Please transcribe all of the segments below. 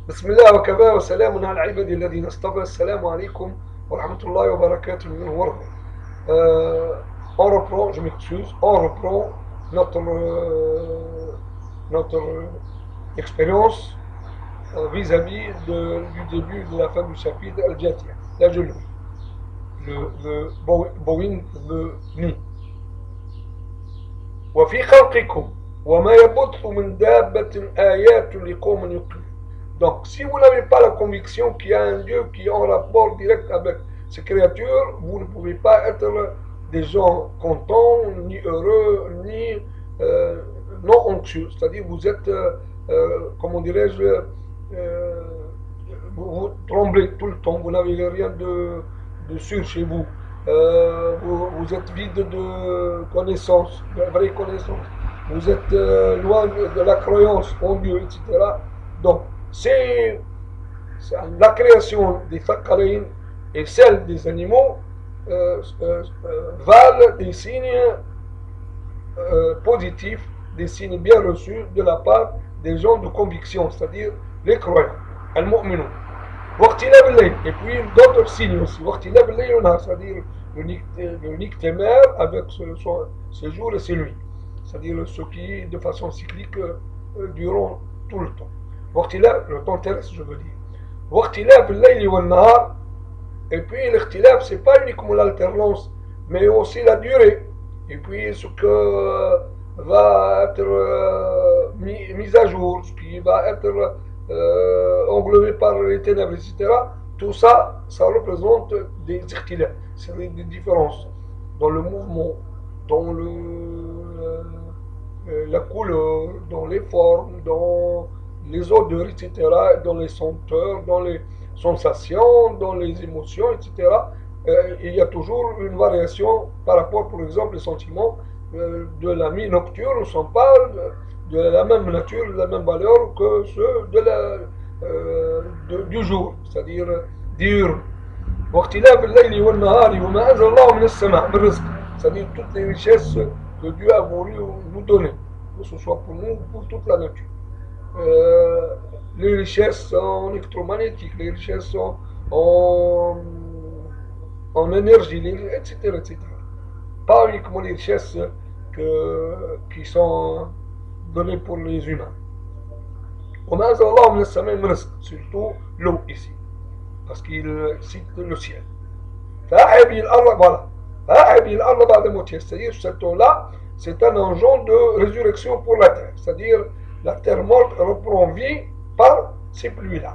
بسم الله وكفى وسلام على العباد الذين اصطفى. السلام عليكم ورحمة الله وبركاته من ورقة. On reprend, je m'excuse, on reprend notre expérience vis-à-vis du début de la fin du chapitre Al-Jathiya. Là je lis le Boeing, the ni. وفي خلقكم وما يبث من دابة آيات لقوم يقينون. Donc, si vous n'avez pas la conviction qu'il y a un Dieu qui est en rapport direct avec ces créatures, vous ne pouvez pas être des gens contents, ni heureux, ni non anxieux. C'est-à-dire, vous êtes, comment dirais-je, vous tremblez tout le temps, vous n'avez rien de sûr chez vous. Vous êtes vide de connaissances, de vraie connaissance. Vous êtes loin de la croyance en Dieu, etc. Donc, c'est la création des thaqalayn et celle des animaux valent des signes positifs, des signes bien reçus de la part des gens de conviction, c'est-à-dire les croyants, al-mu'minun. Et puis d'autres signes aussi, c'est-à-dire le nictémère avec ses jours et ses nuits, c'est-à-dire ceux qui, de façon cyclique, durant tout le temps. Le temps terrestre, je veux dire. Et puis l'ikhtilaf, c'est pas uniquement l'alternance, mais aussi la durée. Et puis ce que va être mis à jour, ce qui va être englobé par les ténèbres, etc. Tout ça, ça représente des ikhtilaf, c'est des différences dans le mouvement, dans la couleur, dans les formes, dans les odeurs, etc., dans les senteurs, dans les sensations, dans les émotions, etc. Il y a toujours une variation par rapport, par exemple, les sentiments de la nuit nocturne ne sont pas de la même nature, de la même valeur que ceux du jour, c'est-à-dire diurne. C'est-à-dire toutes les richesses que Dieu a voulu nous donner, que ce soit pour nous ou pour toute la nature. Les richesses en électromagnétique, les richesses en énergie, etc., etc. Pas uniquement les richesses qui sont données pour les humains. Surtout l'eau ici, parce qu'il cite le ciel. Voilà. C'est-à-dire cette eau-là, c'est un enjeu de résurrection pour la terre, c'est-à-dire la terre morte reprend vie par ces pluies-là.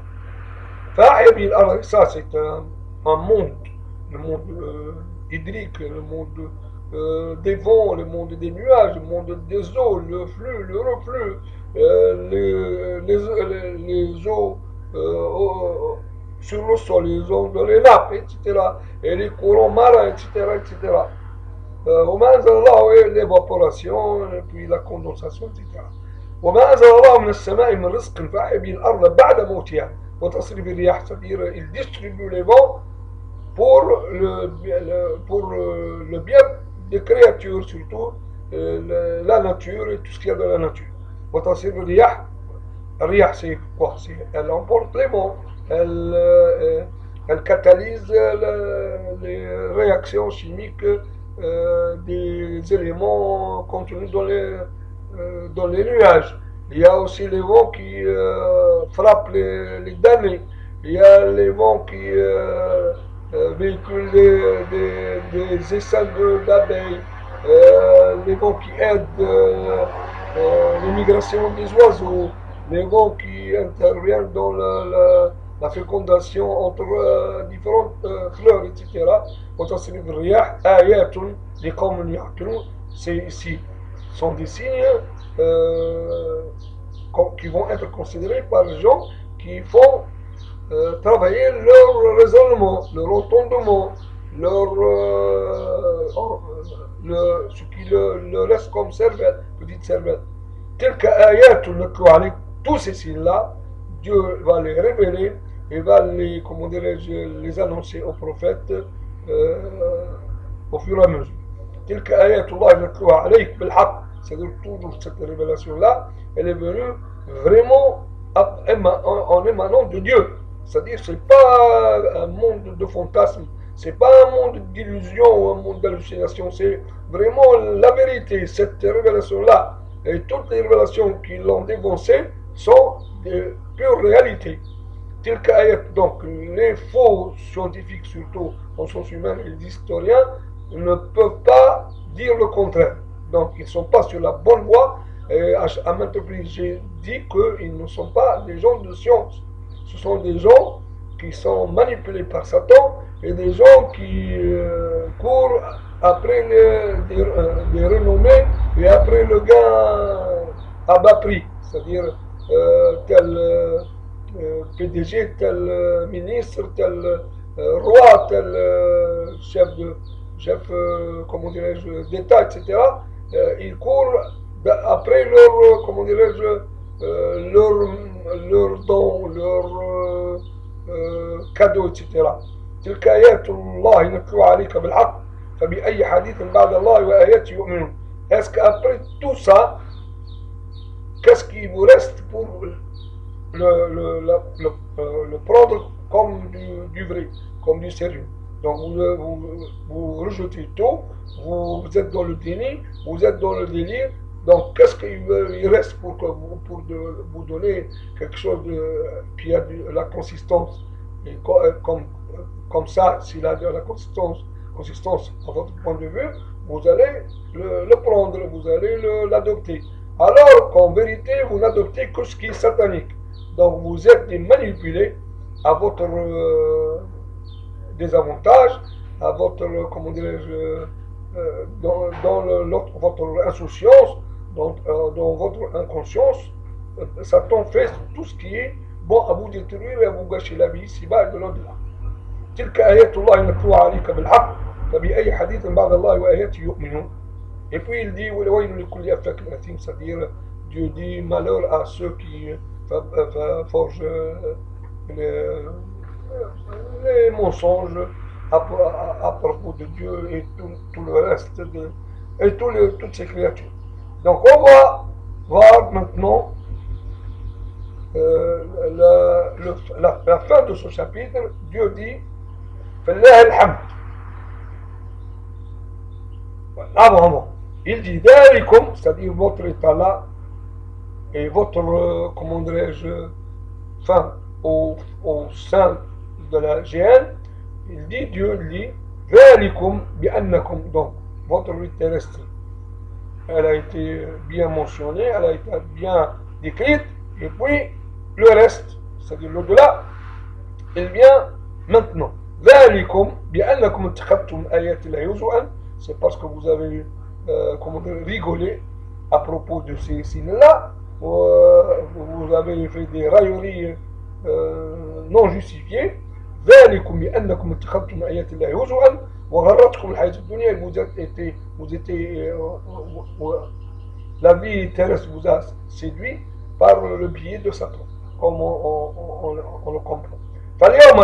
Ça, c'est un monde, le monde hydrique, le monde des vents, le monde des nuages, le monde des eaux, le flux, le reflux, les eaux sur le sol, les eaux dans les nappes, etc., et les courants marins, etc., etc. L'évaporation, et puis la condensation, etc. وما أنزل الله من السماء من رزق فأحيا به الأرض بعد موتها وتصريف الرياح, c'est-à-dire il distribue les vents pour le bien des créatures, surtout la nature et tout ce qu'il y a dans la nature. وتصريف الرياح, الرياح c'est quoi? Elle emporte les vents, elle catalyse les réactions chimiques des éléments contenus dans les nuages. Il y a aussi les vents qui frappent les damnés. Il y a les vents qui véhiculent des essaims d'abeilles. Les vents qui aident l'immigration des oiseaux. Les vents qui interviennent dans la fécondation entre différentes fleurs, etc. C'est ici sont des signes qui vont être considérés par les gens qui font travailler leur raisonnement, leur entendement, ce qui leur reste comme cervelle, petite cervelle. Tous ces signes-là, Dieu va les révéler et va les, comment dirais-je, les annoncer aux prophètes au fur et à mesure. C'est-à-dire toujours cette révélation-là, elle est venue vraiment en émanant de Dieu. C'est-à-dire, c'est pas un monde de fantasmes, c'est pas un monde d'illusions ou un monde d'hallucinations, c'est vraiment la vérité. Cette révélation-là et toutes les révélations qui l'ont dévancée sont de pure réalité. Donc, les faux scientifiques, surtout en sciences humaines et les historiens, ne peuvent pas dire le contraire. Donc, ils ne sont pas sur la bonne voie. Et à maintes reprises, j'ai dit qu'ils ne sont pas des gens de science. Ce sont des gens qui sont manipulés par Satan et des gens qui courent après des renommées et après le gain à bas prix. C'est-à-dire tel PDG, tel ministre, tel roi, tel chef comment dirais-je, d'État, etc. Ils courent après leur, comment dirais-je, leur don, leur cadeau, etc. تلك آيات الله نتلوها عليك بالحق فبأي حديث بعد الله وآياته يؤمنون. Est-ce qu'après tout ça, qu'est-ce qui vous reste pour le prendre comme du vrai, comme du sérieux? Donc vous rejetez tout, vous êtes dans le déni, vous êtes dans le délire. Donc qu'est-ce qu'il reste pour vous donner quelque chose qui a la consistance? Et comme ça, s'il a de la consistance à votre point de vue, vous allez le prendre, vous allez l'adopter. Alors qu'en vérité, vous n'adoptez que ce qui est satanique. Donc vous êtes manipulé à votre désavantage, à votre, comment dirais-je, votre insouciance, dans votre inconscience. Satan fait tout ce qui est bon à vous détruire et à vous gâcher la vie ici-bas et de l'au-delà. تلك آيات الله نتلوها عليك بالحق فبأي حديث بعد الله وآياته يؤمنون. Et puis il dit c'est-à-dire Dieu dit malheur à ceux qui forgent les mensonges à propos de Dieu et tout le reste et toutes ces créatures. Donc on va voir maintenant la fin de ce chapitre. Dieu dit فلله الحمد. Avant, il dit ذلكم, c'est-à-dire votre état là et votre, comment dirais-je, fin au sein de la GN, il dit, Dieu dit ذلكم بأنكم, donc votre vie terrestre, elle a été bien mentionnée, elle a été bien décrite, et puis le reste, c'est-à-dire l'au-delà, il vient maintenant. ذلكم بأنكم اتخذتم آيات الله هزوا, c'est parce que vous avez comment dire, rigolé à propos de ces signes-là, vous avez fait des railleries non justifiées. ذلكم بأنكم اتخذتم آيات الله هزوا وغرتكم الحياة الدنيا, vous étiez la vie terrestre vous a séduit par le biais de Satan, comme on le comprend. فاليوم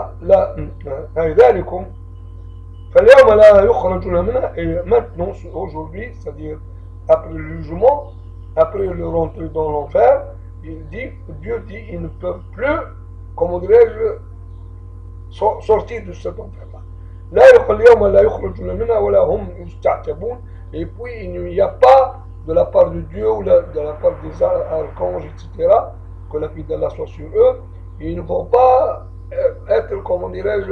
ذلكم فاليوم لا يخرجون منها. Et maintenant, aujourd'hui, c'est-à-dire après le jugement, après le rentrée dans l'enfer, Dieu dit, ils ne peuvent plus, comment dirais-je, sortir de cet enfer-là. اليوم لا يخرجون منها ولا هم يستعتبون. Et puis il n'y a pas de la part de Dieu ou de la part des archanges, etc., que la paix d'Allah soit sur eux, ils ne vont pas être, comment dirais-je,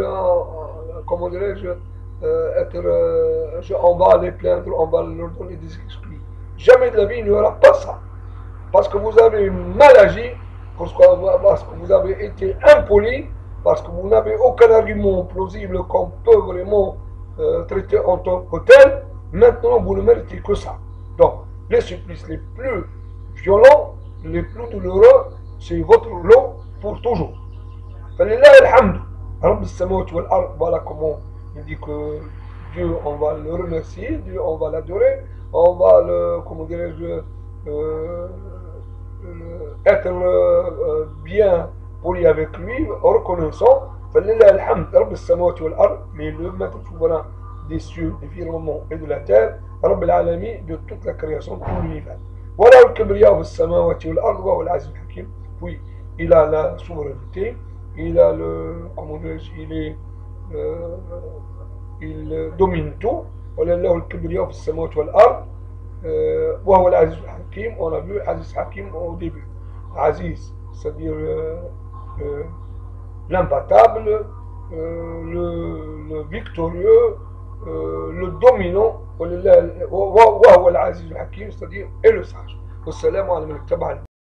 on va les plaindre, on va leur donner des excuses. Jamais de la vie il n'y aura pas ça. Parce que vous avez mal agi, parce que vous avez été impoli, parce que vous n'avez aucun argument plausible qu'on peut vraiment traiter en tant que tel. Maintenant, vous ne méritez que ça. Donc, les supplices les plus violents, les plus douloureux, c'est votre lot pour toujours. فلله الحمد رب السماوات والأرض. Voilà comment il dit que Dieu, on va le remercier, Dieu, on va l'adorer, on va le, comment dirais-je, être bien poli avec lui, reconnaissant. فلله الحمد رب السماوات والأرض, mais le maître souverain des cieux, des firmaments et de la terre, رب العالمين, de toute la création, de tout l'univers. وله الكبرياء في السماوات والأرض وهو العزيز الحكيم. Puis il a la souveraineté, il a le, comment dirais-je, euh, il domine tout. ولله الكبرياء في السماوات والأرض وهو العزيز الحكيم. On a vu Aziz Hakim au début. Aziz, c'est-à-dire euh, l'imbattable, le victorieux, le dominant. وهو العزيز الحكيم, c'est-à-dire et le sage. والسلام على من اتبع